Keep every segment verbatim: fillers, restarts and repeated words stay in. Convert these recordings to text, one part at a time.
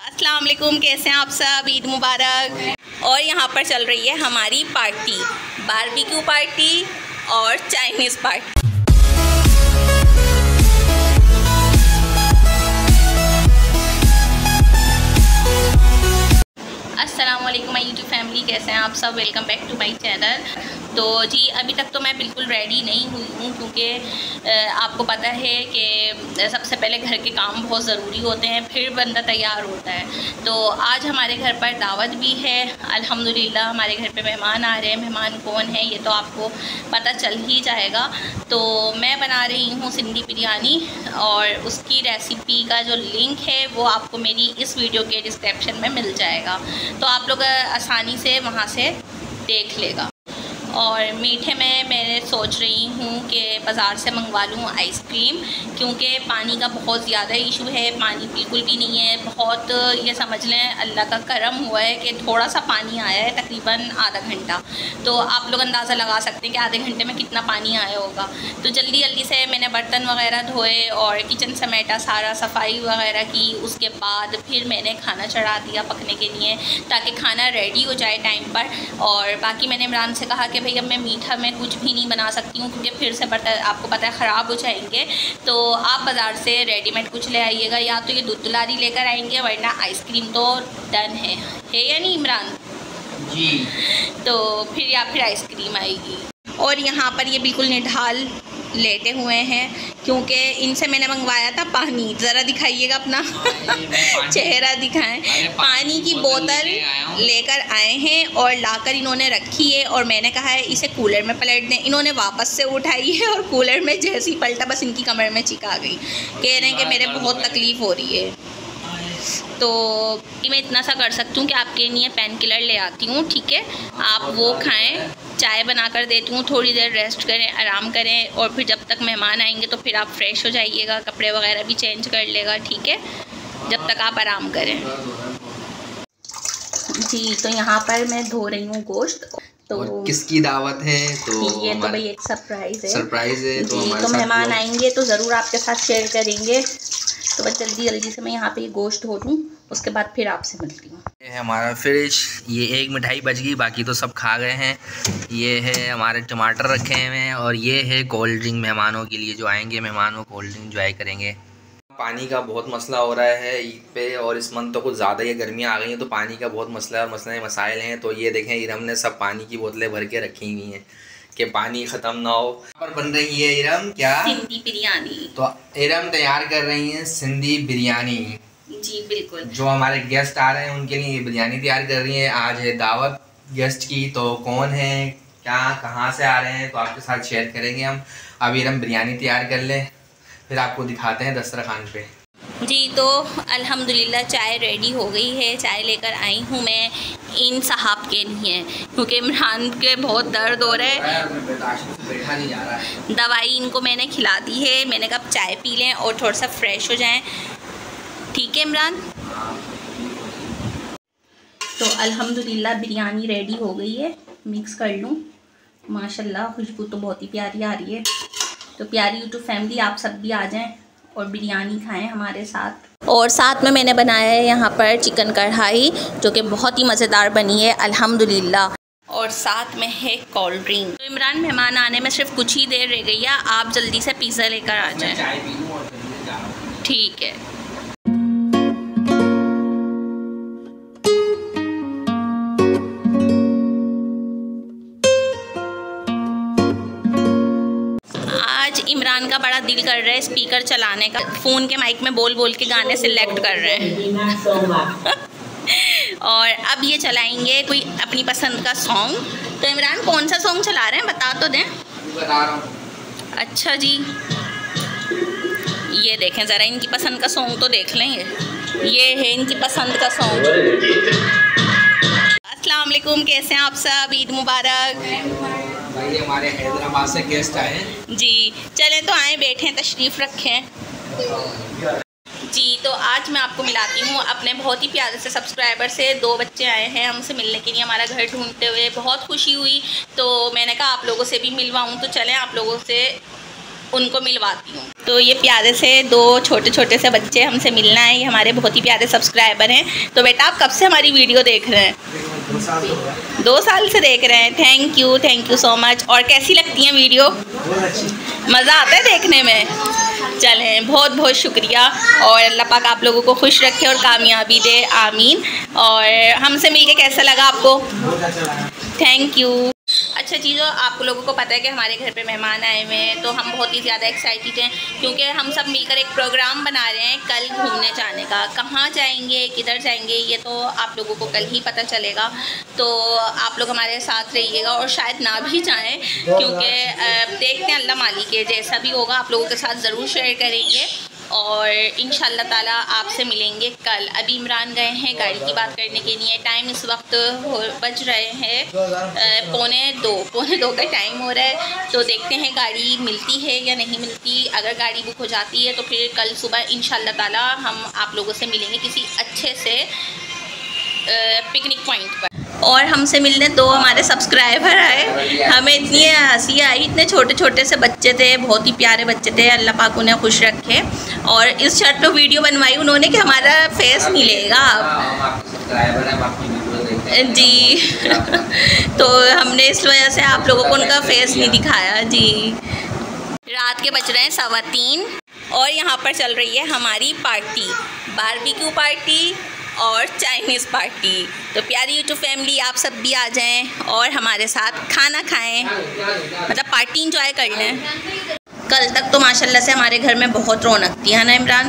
अस्सलाम वालेकुम, कैसे हैं आप सब? ईद मुबारक। और यहाँ पर चल रही है हमारी पार्टी, बारबेक्यू पार्टी और चाइनीज़ पार्टी। अस्सलाम वालेकुम माय यूट्यूब फैमिली, कैसे हैं आप सब? Welcome back to my channel. तो जी अभी तक तो मैं बिल्कुल रेडी नहीं हुई हूँ, क्योंकि आपको पता है कि सबसे पहले घर के काम बहुत ज़रूरी होते हैं, फिर बंदा तैयार होता है। तो आज हमारे घर पर दावत भी है अल्हम्दुलिल्लाह। हमारे घर पे मेहमान आ रहे हैं। मेहमान कौन है ये तो आपको पता चल ही जाएगा। तो मैं बना रही हूँ सिंधी बिरयानी, और उसकी रेसिपी का जो लिंक है वो आपको मेरी इस वीडियो के डिस्क्रिप्शन में मिल जाएगा, तो आप लोग आसानी से वहाँ से देख लेगा। और मीठे में मैं सोच रही हूँ कि बाज़ार से मंगवा लूँ आइसक्रीम, क्योंकि पानी का बहुत ज़्यादा इशू है। पानी बिल्कुल भी नहीं है, बहुत ये समझ लें अल्लाह का करम हुआ है कि थोड़ा सा पानी आया है, तकरीबन आधा घंटा। तो आप लोग अंदाज़ा लगा सकते हैं कि आधे घंटे में कितना पानी आया होगा। तो जल्दी जल्दी से मैंने बर्तन वगैरह धोए और किचन समेटा, सारा सफाई वगैरह की। उसके बाद फिर मैंने खाना चढ़ा दिया पकने के लिए, ताकि खाना रेडी हो जाए टाइम पर। और बाकी मैंने इमरान से कहा कि भैया मैं मीठा में कुछ भी नहीं बना सकती हूँ, क्योंकि फिर से बर्तन आपको पता है ख़राब हो जाएंगे। तो आप बाज़ार से रेडीमेड कुछ ले आइएगा, या तो ये दूध दुलारी लेकर आएंगे, वरना आइसक्रीम तो डन है है या नहीं इमरान जी? तो फिर या फिर आइसक्रीम आएगी। और यहाँ पर ये बिल्कुल निढाल लेटे हुए हैं, क्योंकि इनसे मैंने मंगवाया था पानी। ज़रा दिखाइएगा अपना चेहरा दिखाएं। पानी की बोतल लेकर आए हैं और लाकर इन्होंने रखी है, और मैंने कहा है इसे कूलर में पलट दें। इन्होंने वापस से उठाई है और कूलर में जैसे ही पलटा बस इनकी कमर में चिका गई। कह रहे हैं कि मेरे बहुत तकलीफ़ हो रही है। तो मैं इतना सा कर सकती हूँ कि आपके लिए पेन किलर ले आती हूँ, ठीक है? आप वो खाएं, चाय बना कर देती हूँ, थोड़ी देर रेस्ट करें, आराम करें, और फिर जब तक मेहमान आएंगे तो फिर आप फ्रेश हो जाइएगा, कपड़े वगैरह भी चेंज कर लेगा, ठीक है? जब तक आप आराम करें। जी तो यहाँ पर मैं धो रही हूँ गोश्त। तो और किसकी दावत है? तो ये तो भाई एक सरप्राइज़ है। सरप्राइज़ है तो जी, तो मेहमान आएंगे तो ज़रूर आपके साथ शेयर करेंगे। तो बस जल्दी जल्दी से मैं यहाँ पे गोश्त धो दूँ, उसके बाद फिर आपसे मिलती हूँ। ये है हमारा फ्रिज। ये एक मिठाई बच गई, बाकी तो सब खा गए हैं। ये है हमारे टमाटर रखे हुए हैं, और ये है कोल्ड ड्रिंक मेहमानों के लिए, जो आएंगे मेहमान वो कोल्ड ड्रिंक इंजॉय करेंगे। पानी का बहुत मसला हो रहा है ईद पे, और इस मंथ तो कुछ ज़्यादा ही गर्मियाँ आ गई हैं, तो पानी का बहुत मसला और मसले मसाइल हैं। तो ये देखें इरम ने सब पानी की बोतलें भर के रखी हुई हैं कि पानी ख़त्म ना हो। पर बन रही है इरम क्या? सिंधी बिरयानी। तो इरम तैयार कर रही हैं सिंधी बिरयानी। जी बिल्कुल। जो हमारे गेस्ट आ रहे हैं उनके लिए ये बिरयानी तैयार कर रही है। आज है दावत गेस्ट की, तो कौन है, क्या, कहाँ से आ रहे हैं, तो आपके साथ शेयर करेंगे हम। अभी इरम बिरयानी तैयार कर लें, फिर आपको दिखाते हैं दस्तरखान पे। जी तो अल्हम्दुलिल्लाह चाय रेडी हो गई है। चाय लेकर आई हूँ मैं इन साहब के लिए, क्योंकि इमरान के बहुत दर्द हो रहा है, बैठा नहीं जा रहा है। दवाई इनको मैंने खिला दी है। मैंने कहा चाय पी लें और थोड़ा सा फ्रेश हो जाएं, ठीक है इमरान? तो अल्हम्दुलिल्लाह बिरयानी रेडी हो गई है। मिक्स कर लूँ। माशाल्लाह खुशबू तो बहुत ही प्यारी आ रही है। तो प्यारी यूट्यूब फैमिली आप सब भी आ जाएं और बिरयानी खाएं हमारे साथ। और साथ में मैंने बनाया है यहाँ पर चिकन कढ़ाई, जो कि बहुत ही मज़ेदार बनी है अल्हम्दुलिल्लाह। और साथ में है कोल्ड ड्रिंक। तो इमरान मेहमान आने में सिर्फ कुछ ही देर रह गई है, आप जल्दी से पिज़्ज़ा लेकर आ जाएं, ठीक है? इमरान का बड़ा दिल कर रहा है स्पीकर चलाने का, फ़ोन के माइक में बोल बोल के गाने सिलेक्ट कर रहे हैं। और अब ये चलाएंगे कोई अपनी पसंद का सॉन्ग। तो इमरान कौन सा सॉन्ग चला रहे हैं, बता तो दें। बता रहा हूँ। अच्छा जी, ये देखें ज़रा इनकी पसंद का सॉन्ग तो देख लेंगे। ये है इनकी पसंद का सॉन्ग। अस्सलाम वालेकुम, कैसे हैं आप सब? ईद मुबारक। भाई हमारे हैदराबाद से गेस्ट आए हैं। जी चलें तो आए, बैठें, तशरीफ़ रखें। जी तो आज मैं आपको मिलाती हूँ अपने बहुत ही प्यारे से सब्सक्राइबर से। दो बच्चे आए हैं हमसे मिलने के लिए, हमारा घर ढूंढते हुए। बहुत खुशी हुई, तो मैंने कहा आप लोगों से भी मिलवाऊँ। तो चलें आप लोगों से उनको मिलवाती हूँ। तो ये प्यारे से दो छोटे छोटे से बच्चे हमसे मिलना है, ये हमारे बहुत ही प्यारे सब्सक्राइबर हैं। तो बेटा आप कब से हमारी वीडियो देख रहे हैं? दो साल हो गया। दो साल से देख रहे हैं। Thank you, thank you so much. और कैसी लगती हैं वीडियो? बहुत अच्छी। मज़ा आता है देखने में? चलें, बहुत बहुत शुक्रिया और अल्लाह पाक आप लोगों को खुश रखे और कामयाबी दे, आमीन। और हमसे मिलके कैसा लगा आपको? बहुत अच्छा लगा। Thank you. अच्छा जी, जो आप लोगों को पता है कि हमारे घर पे मेहमान आए हुए हैं, तो हम बहुत ही ज़्यादा एक्साइटेड हैं क्योंकि हम सब मिलकर एक प्रोग्राम बना रहे हैं कल घूमने जाने का। कहाँ जाएंगे, किधर जाएंगे, ये तो आप लोगों को कल ही पता चलेगा। तो आप लोग हमारे साथ रहिएगा और शायद ना भी जाएं क्योंकि देखते हैं, अल्लाह मालिक है, जैसा भी होगा आप लोगों के साथ ज़रूर शेयर करेंगे और इंशाल्लाह ताला आपसे मिलेंगे कल। अभी इमरान गए हैं गाड़ी की बात करने के लिए। टाइम इस वक्त हो बज रहे हैं पौने दो पौने दो का टाइम हो रहा है। तो देखते हैं गाड़ी मिलती है या नहीं मिलती। अगर गाड़ी बुक हो जाती है तो फिर कल सुबह इंशाल्लाह ताला हम आप लोगों से मिलेंगे किसी अच्छे से पिकनिक पॉइंट पर। और हमसे मिलने दो हमारे सब्सक्राइबर आए, हमें इतनी हंसी आई। इतने छोटे छोटे से बच्चे थे, बहुत ही प्यारे बच्चे थे, अल्लाह पाक उन्हें खुश रखे। और इस शर्ट पे वीडियो बनवाई उन्होंने कि हमारा फेस मिलेगा जी तो हमने इस वजह से आप लोगों को उनका फेस नहीं दिखाया जी। रात के बज रहे हैं सवा तीन और यहाँ पर चल रही है हमारी पार्टी, बारबेक्यू पार्टी और चाइनीज़ पार्टी। तो प्यारी यूट्यूब फैमिली आप सब भी आ जाएं और हमारे साथ खाना खाएं, मतलब पार्टी इंजॉय कर लें। कल तक तो माशाल्लाह से हमारे घर में बहुत रौनक थी, है ना इमरान?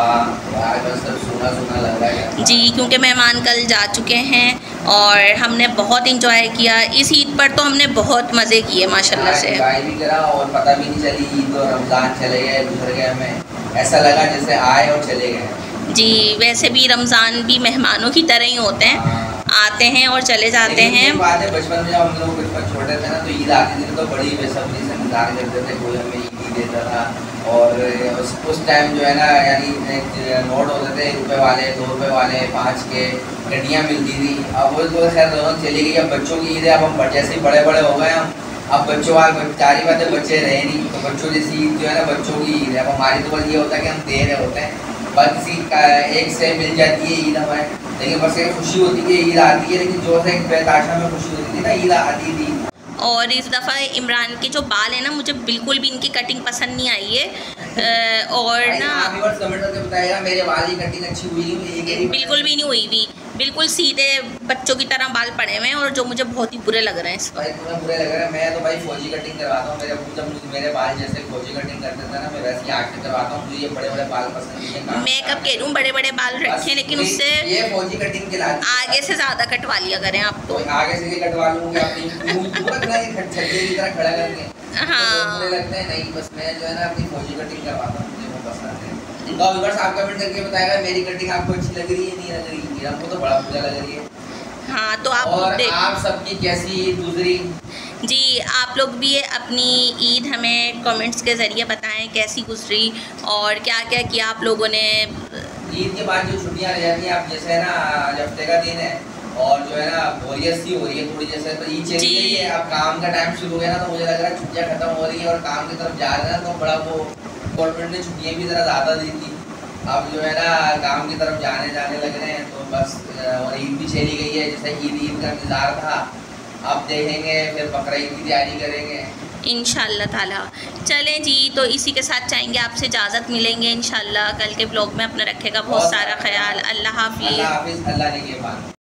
जी, क्योंकि मेहमान कल जा चुके हैं और हमने बहुत इंजॉय किया। इस ईद पर तो हमने बहुत मज़े किए माशाल्लाह से। और पता भी नहीं चली, ईद और रमज़ान चले गए, गुजर गए, हमें ऐसा लगा जैसे आए और चले गए जी। वैसे भी रमज़ान भी मेहमानों की तरह ही होते हैं, आते हैं और चले जाते हैं। बात है, बचपन में जब हम लोग बचपन छोटे थे ना तो ईद आती थी तो बड़ी बेसब्री से इंतजार करते थे, कोई हमें ईद देता था। और उस उस टाइम जो है ना, यानी नोट होते थे रुपए वाले, दो रुपए वाले, पाँच के गड्डियाँ मिलती थी। अब वो तो खैर रौनक चली गई। अब बच्चों की ईद है, अब हम जैसे ही बड़े बड़े हो गए हम, अब बच्चों वाले चारी बातें बच्चे रहे नहीं, तो बच्चों जैसी ईद जो है ना बच्चों की ईद है। अब हमारी तो बस ये होता है कि हम दे रहे होते हैं, बस किसी का एक से मिल जाती है ईद हमें, लेकिन बस एक खुशी होती है ईद आती है। लेकिन जो से एक बेताशा में खुशी होती थी ना, ईद आती थी। और इस दफ़ा इमरान के जो बाल है ना, मुझे बिल्कुल भी इनकी कटिंग पसंद नहीं आई है। और ना कमेंट करके बताइएगा मेरे बाल की कटिंग अच्छी हुई नहीं? बिल्कुल भी नहीं हुई भी, बिल्कुल सीधे बच्चों की तरह बाल पड़े हुए हैं और जो मुझे बहुत ही बुरे लग रहे हैं इस भाई, तुम्हें बुरे लग रहे हैं? मैं तो भाई फौजी कटिंग करवाता हूँ। मेरे जब मेरे बाल जैसे फौजी कटिंग करते थे ना, मैं वैसे ही आके करवाता हूँ। मुझे ये बड़े बड़े बाल पसंद नहीं है। मैं कब कह रही हूँ बड़े बड़े बाल रखे, लेकिन उससे ये फौजी कटिंग के आगे से ज़्यादा कटवा लिया करें आप तो। आगे से कटवा लूँगी छज्जे की तरह खड़ा करके। हाँ, लगते हैं नहीं, बस मैं जो है ना अपनी फौजी कटिंग करवाता हूँ, मुझे वो पसंद है। तो व्यूअर्स आप कमेंट करके बताएगा मेरी कटिंग आपको अच्छी लग रही है नहीं लग रही? मेरा को तो बड़ा बुरा लग रही है। हाँ, तो आप और आप सबकी कैसी ईद गुजरी जी? आप लोग भी अपनी ईद हमें कमेंट्स के ज़रिए बताएं कैसी गुजरी और क्या क्या किया आप लोगों ने। ईद के बाद जो छुट्टियाँ रह जाती हैं, आप जैसे है ना आज हफ्ते का दिन है और जो है ना बोरियत सी हो रही है थोड़ी, जैसे तो ईद चली गई है, अब काम का टाइम शुरू हो गया ना, तो मुझे लग रहा है छुट्टियाँ खत्म हो रही है और काम की तरफ जा रहे हैं, तो बड़ा वो गवर्नमेंट ने छुट्टियाँ भी ज़रा ज़्यादा दी थी। अब जो है ना काम की तरफ जाने जाने लग रहे हैं, तो बस और ईद भी चली गई है। जैसे ईद ईद का इंतज़ार था, अब देखेंगे फिर बकरा ईद की तैयारी करेंगे इंशाल्लाह ताला। चलें जी, तो इसी के साथ चाहेंगे आपसे इजाज़त, मिलेंगे इंशाल्लाह कल के ब्लॉग में। अपना रखेगा बहुत सारा ख्याल। अल्लाह हाफिज़। अल्लाह हाफिज़। अल्लाह ने के बाद